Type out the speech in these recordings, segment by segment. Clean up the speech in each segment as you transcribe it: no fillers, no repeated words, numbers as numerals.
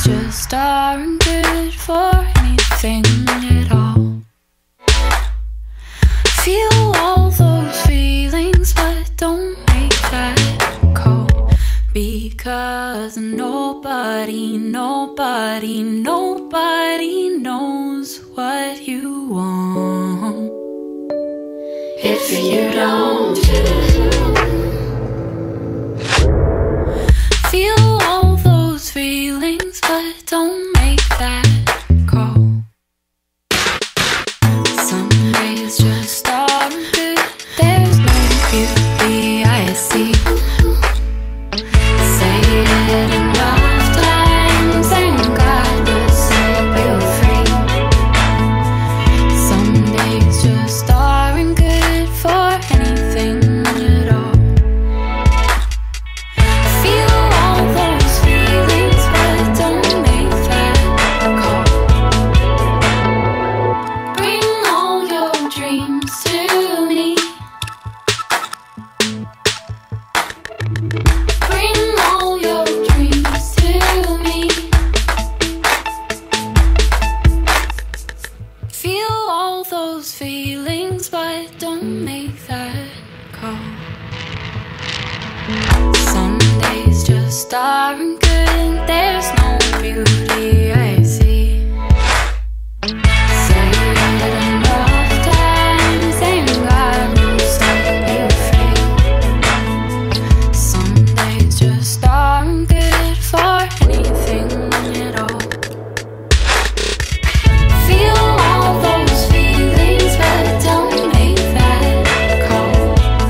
just aren't good for anything at all. Feel all those feelings, but don't make that call. Because nobody knows what you want if you don't feel all those feelings, but don't make that call. Some days just aren't good. There's no beauty I see. Say it enough times and God will set you free. Some days just aren't good for anything at all. Feel all those feelings, but don't make that call. Bring all your dreams to me. Bring all your dreams to me. Feel all those feelings, but don't make that call. Some days just aren't good. There's no beauty I see. Say it enough times and God will set you free. Some days just aren't good for anything at all. Feel all those feelings, but don't make that call.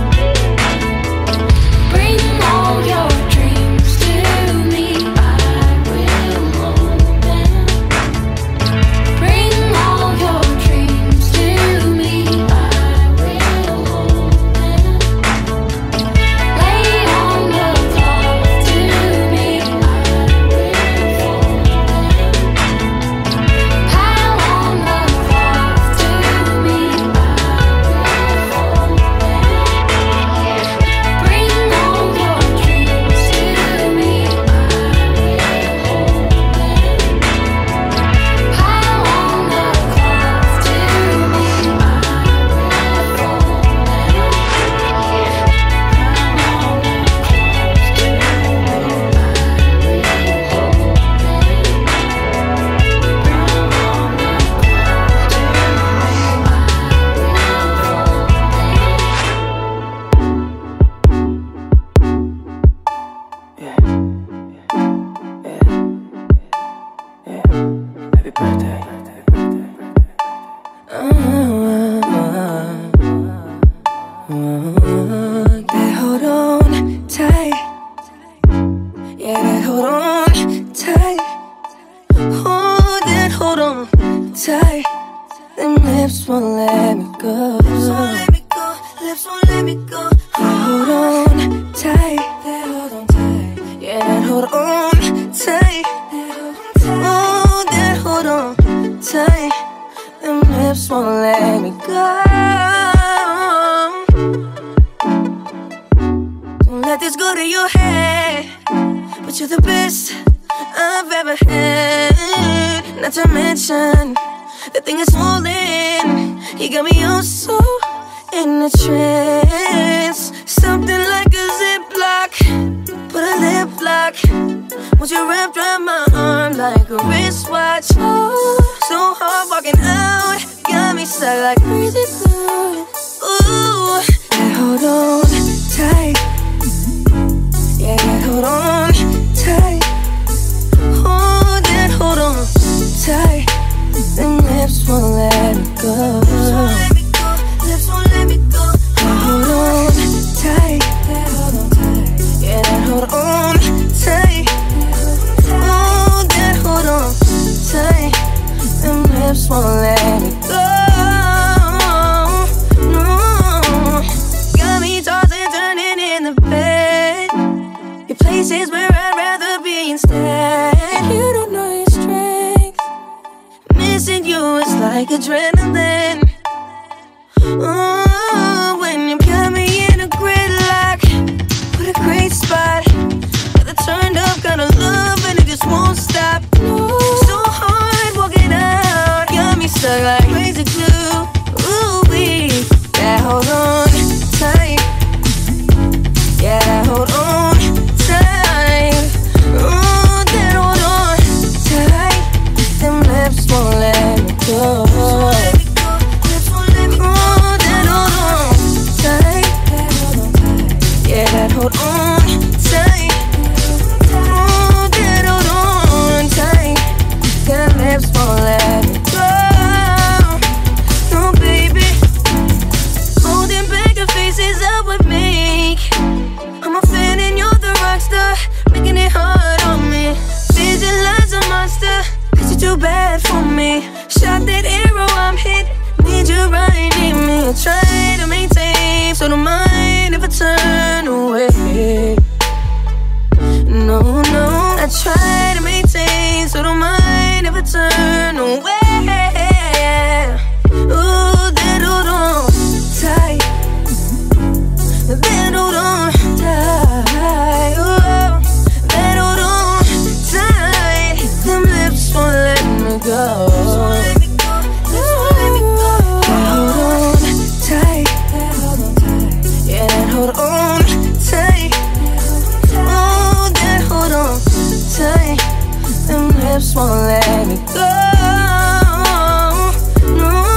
Bring all your dreams to me. I will hold them. Bring all your dreams to me. I will hold them. Lay on the cloth to me. I will fold them. Pile on the cloth to me. I will fold them. Bring all your dreams to me. I will hold them. Pile on the cloth to me. I will Happy birthday. That hold on tight. Yeah, that hold on tight. Hold on tight. Them lips won't let me go. Lips won't let me go. Lips won't let me go. That hold on tight. That hold on tight. Yeah, that hold on tight. Oh, that hold on tight. Them lips won't let me go. Don't let this go to your head. But you're the best I've ever had. Not to mention, the thing is swollen. You got me oh so in a trance. Something like a ziplock, put a lip lock. Once you wrapped around my arm like a wristwatch. Oh, so hard walking out, got me stuck like crazy glue. Ooh, that hold on tight. Yeah, that hold on tight. Oh, that hold on tight. Them lips won't let me go. Lips won't let me go. That hold on tight. That hold on tight. Yeah, that hold on tight. Oh, that hold on tight. Them lips won't let me go. No, got me tossing, turning in the bed. Your places where I'd rather be instead. You don't know your strength. Missing you is like adrenaline. Oh, when you got me in a gridlock. What a great spot. Got the turned up kind of love and it just won't stop. No, that hold on tight. Oh, that hold on tight. Your lips won't let me go. No, baby. Holding back the faces I would make. I'm a fan and you're the rock star, making it hard on me. Visualize a monster, cause you're too bad for me. Shot that arrow, I'm hit. Need you right near me. I try to maintain, so don't mind if I turn away. No, no, I try to maintain, so don't mind if I turn away. Ooh, that hold on tight. That hold on tight. Ooh, that hold on tight. Them lips won't let me go. Hold on tight. Oh, that hold on tight. Them lips won't let me go. No.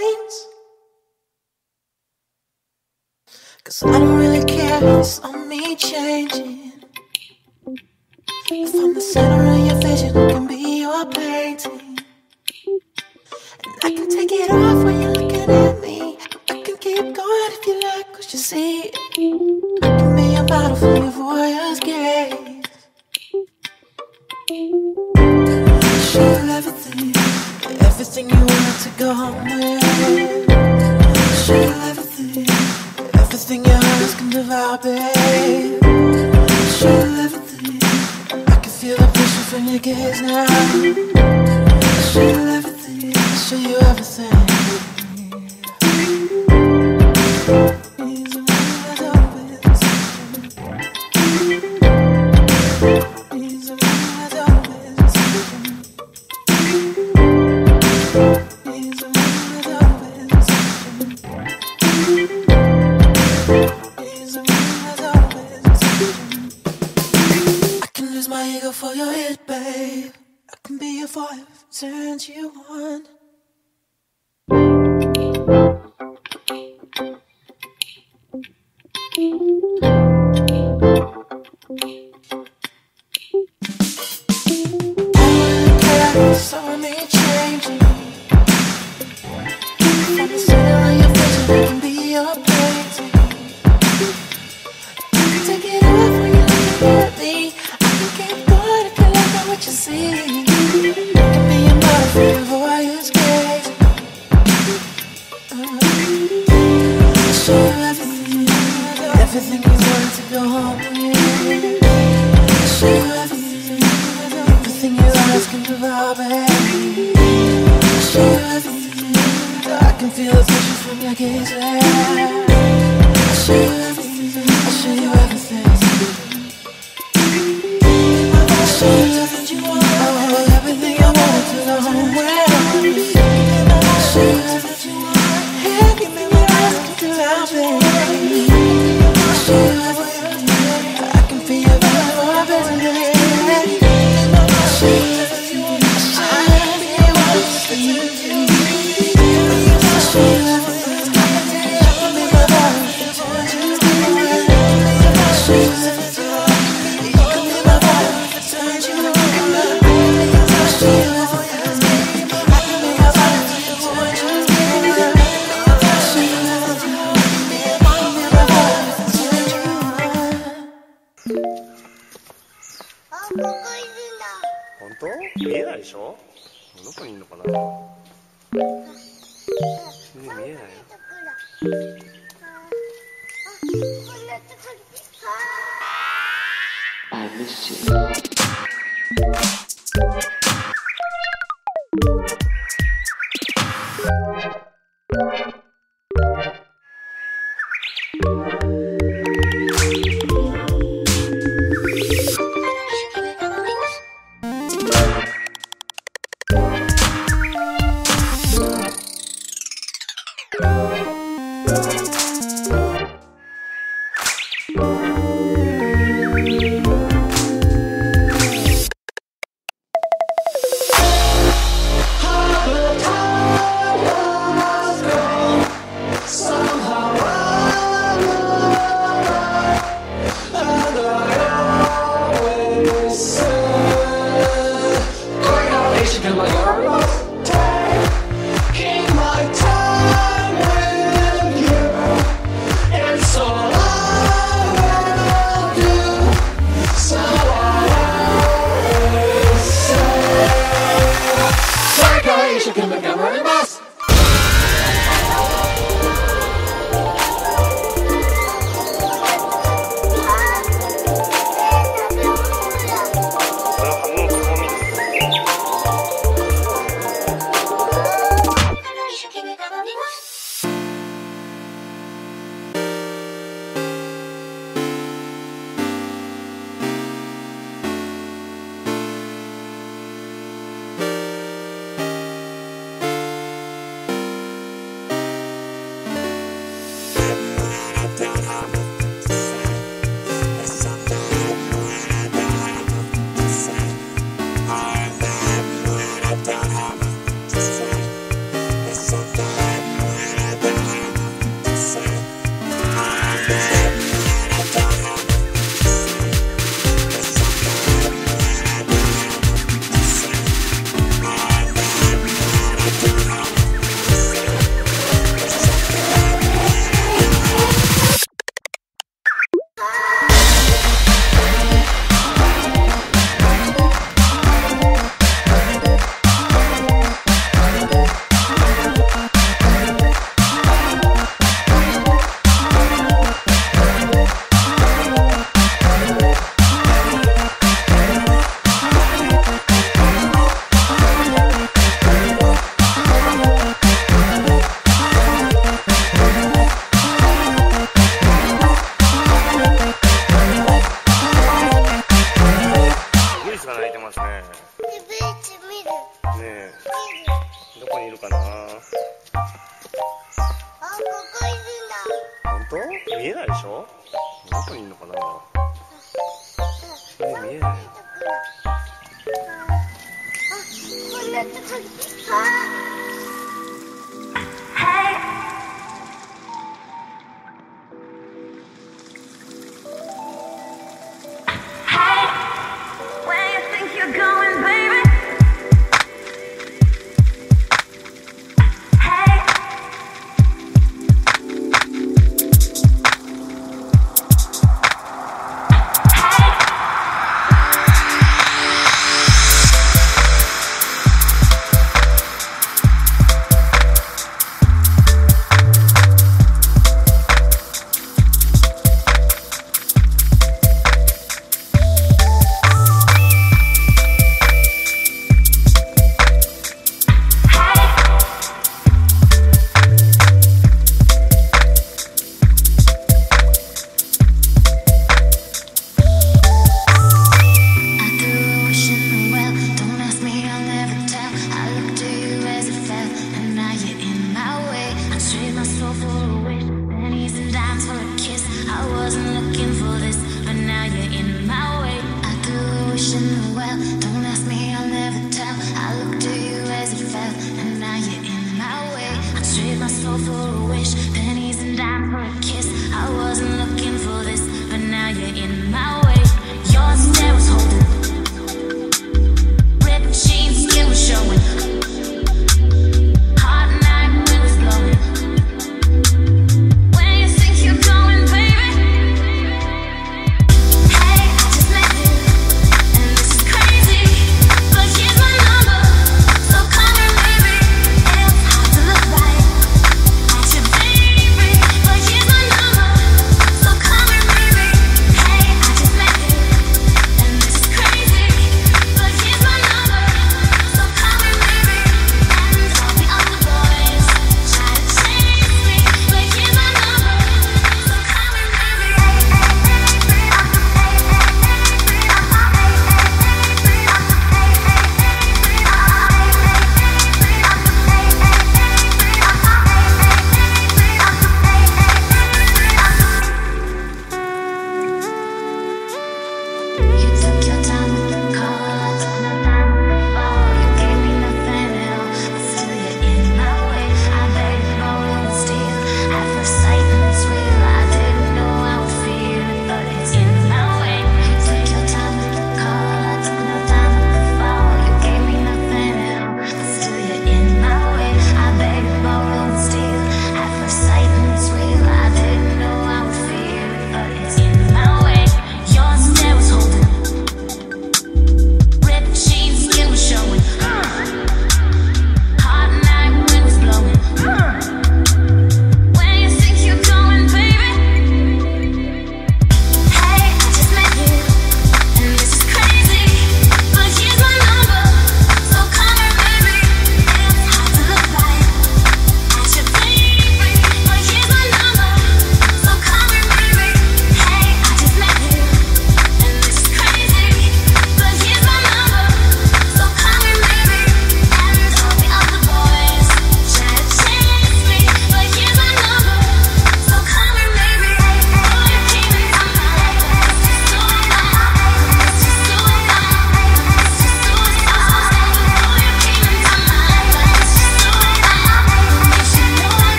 Cause I don't really care if it's on me. me changing. If I'm the center of your vision, I can be your painting. And I can take it off when you're looking at me. I can keep going if you like what you see. I can be a model for your voyeur's gaze. Show you everything, everything you want to go home with. Show you everything, everything your eyes can devour, babe. Show you everything, I can feel the pressure from your gaze now. Show you everything, show you everything. My ego for your hit, babe. I can be your forever, turns you on. Saw me changing. From the center of your vision, I can be your painting. I can take it off when you're looking at me. What you see, I can be a model for your voyeur's gaze. I'll show you everything, everything you want to go home with. I'll show you everything, everything your eyes can devour, baby. I'll show you everything, I can feel the pressure from your gaze. I'll show you everything, I'll show you everything. I'll show you everything. Everything I want to the home with. Show you everything you want. Hey, give me what I can do out, baby. Show you everything, I can feel your love for business. Show you everything you want. I can be what to do. Show you everything, I can be my love for business. Show you everything, you can be my love for business. 本当？見えないでしょ？どこにいるのかな？見えないよ。 I miss you.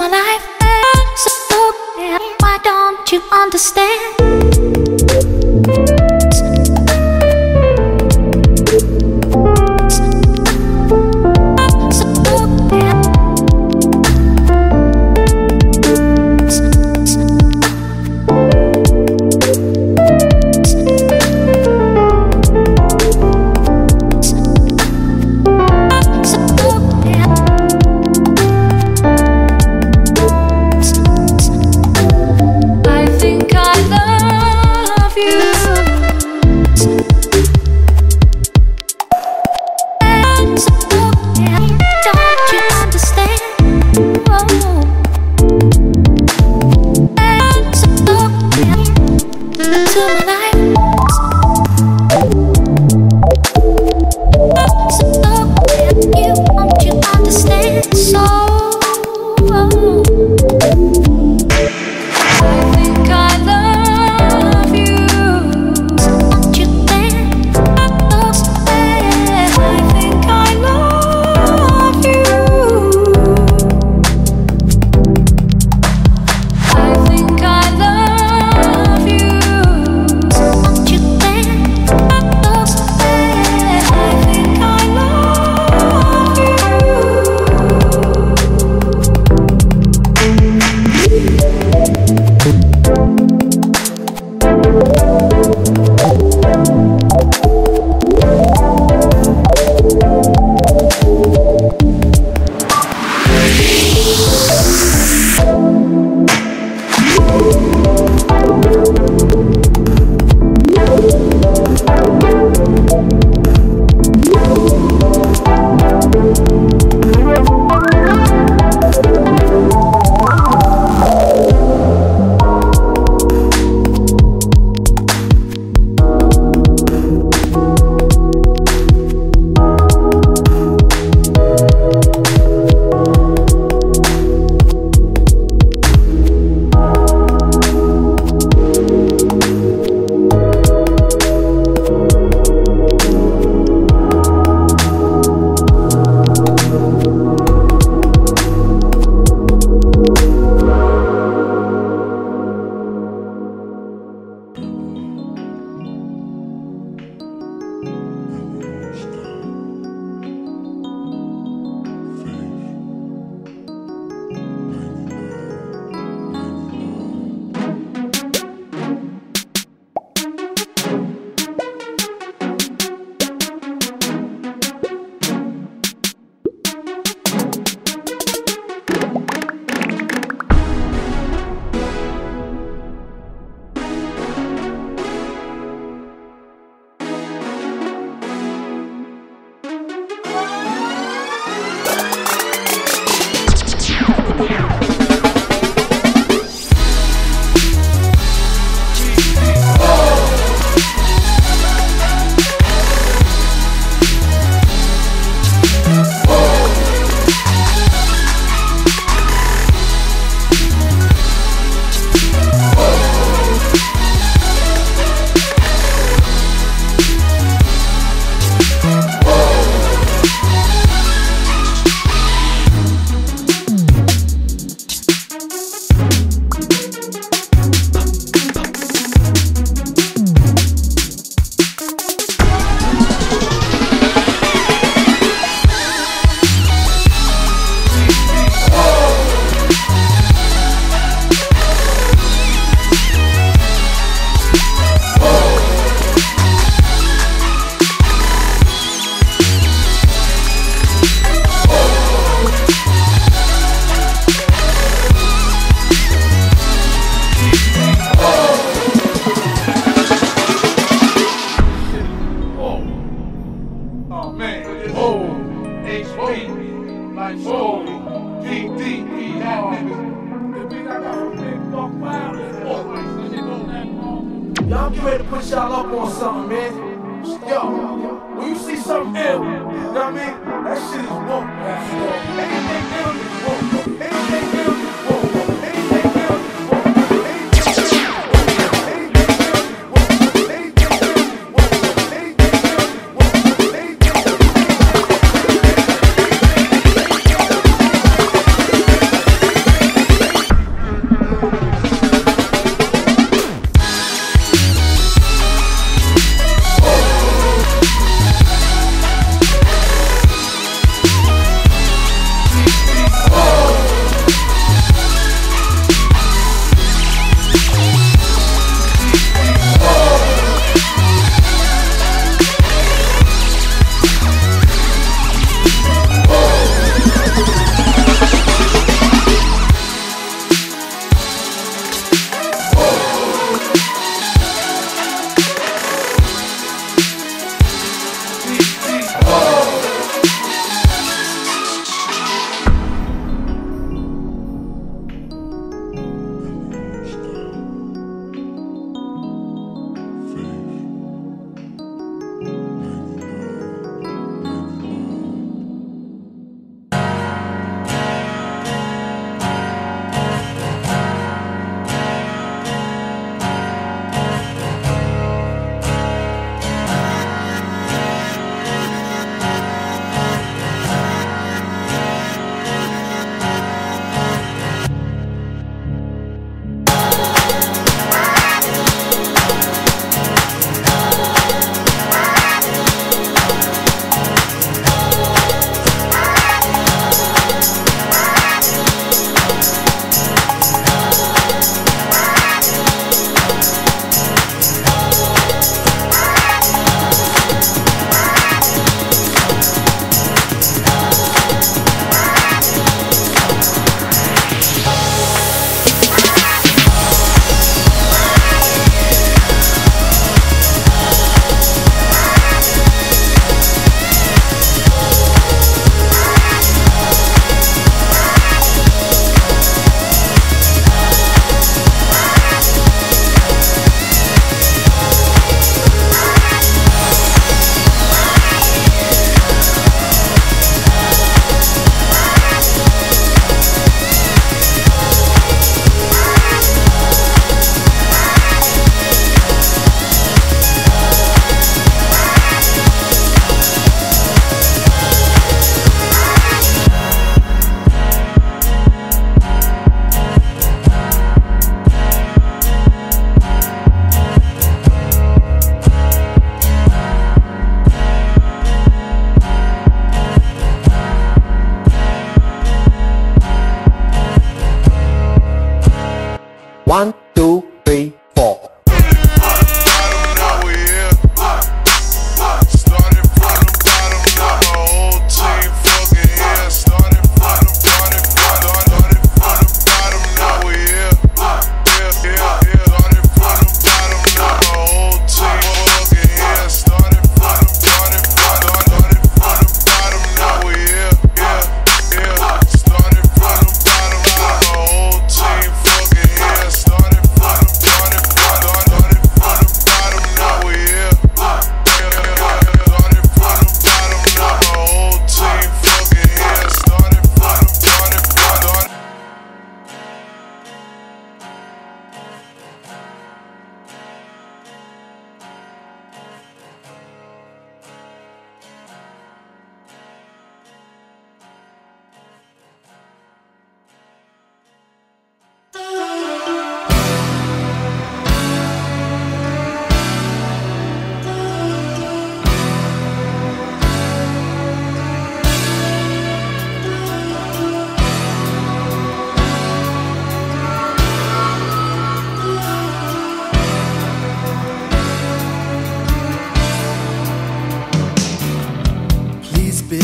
life. So bad, why don't you understand? Y'all get ready to put y'all up on something, man. Yo, when you see something ill, you know what I mean? That shit is woke. Anything ill is woke. Anything ill is woke. Anything ill is woke.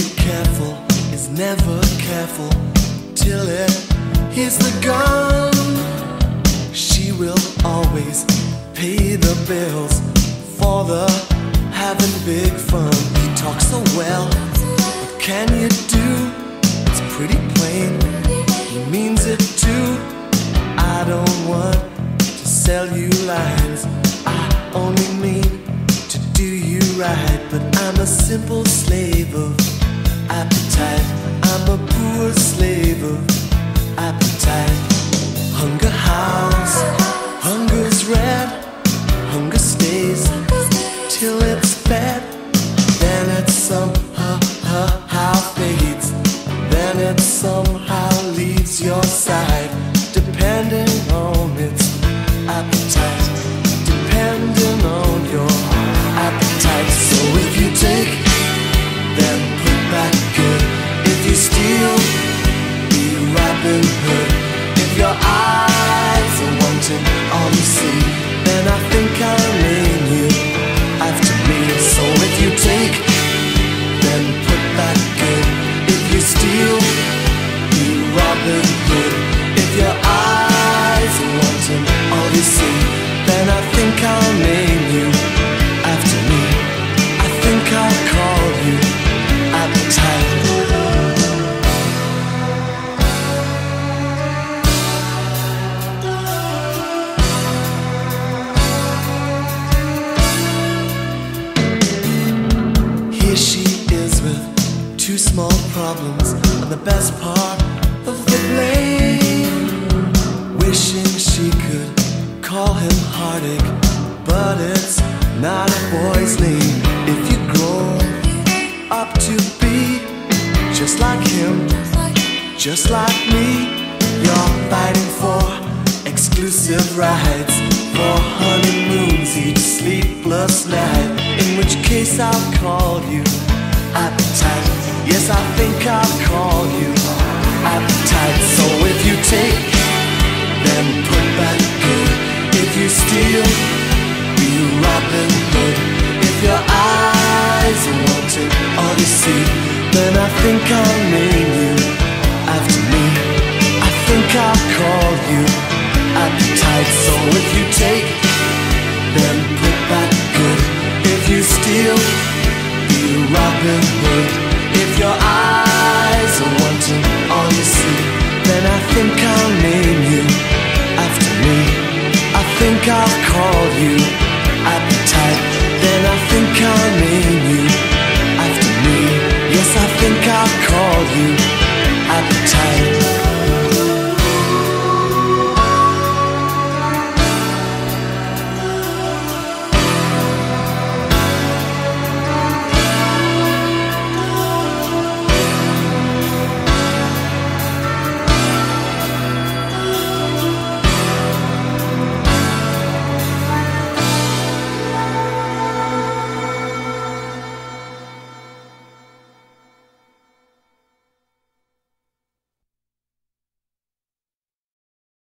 careful is never careful till it hears the gun. She will always pay the bills for the having big fun. He talks so well, what can you do? It's pretty plain, he means it too. I don't want to sell you lines, I only mean to do you right. But I'm a simple slave of appetite, I'm a poor slave of appetite. Hunger howls, hunger's red, hunger stays till it's fed. Then it somehow fades, then it somehow leaves your side, depending on its appetite, depending on your appetite. So if you take, then put back good. If you steal, be Robin Hood. If your eyes are wanting all you see, then I think I'll name you after me. So if you take, then put back good. If you steal, be Robin Hood. If your eyes are wanting all you see, then I think I'll name you after me. I think I'll call you appetite. Here she is with two small problems and the best part of the blame. Wishing she could call him heartache, but it's not a boy's name. If you grow up to be just like him, just like me, you're fighting for exclusive rights, for honeymoons each sleepless night. In which case I'll call you appetite. Yes, I think I'll call you appetite. So if you take, then put back good. If you steal, be Robin Hood. If your eyes are wanting all you see, then I think I'll name you after me. I think I'll call you appetite. So if you take, then put back good. If you steal, be Robin Hood. If your eyes are wanting all you see, then I think I'll name you after me. I think I'll call you appetite. Then I think I'll name you after me. Yes, I think I'll call you appetite.